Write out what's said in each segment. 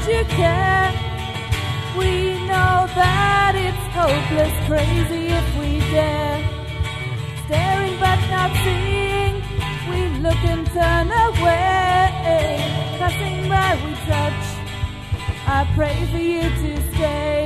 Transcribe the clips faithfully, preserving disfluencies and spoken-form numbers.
you care. We know that it's hopeless, crazy if we dare. Staring but not seeing, we look and turn away. Passing by we touch, I pray for you to stay.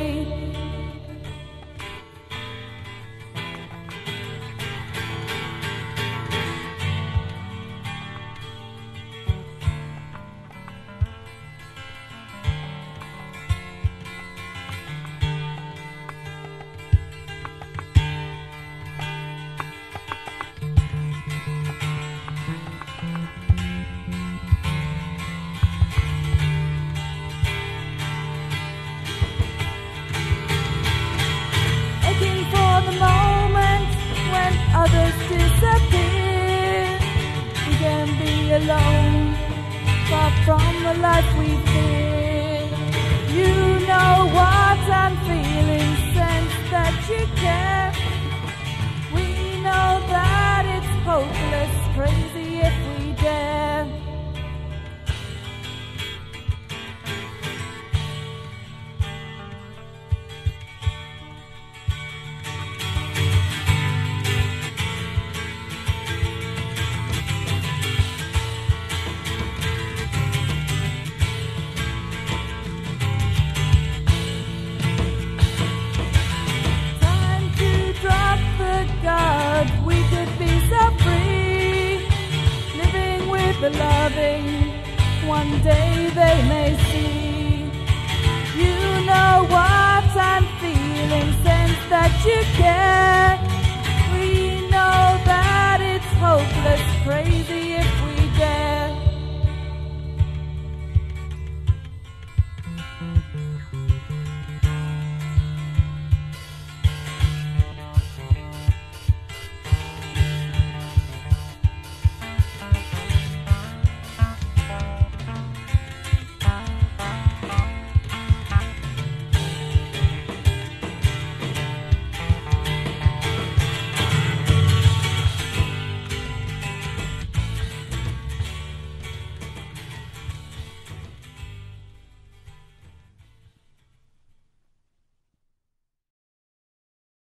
Others disappear. We can be alone, far from the life we fear. You know what I'm feeling, sense that you care. We know that it's hopeless, crazy if we dare. We could be so free, living with the loving, one day they may see. You know what I'm feeling, sense that you care. We know that it's hopeless, crazy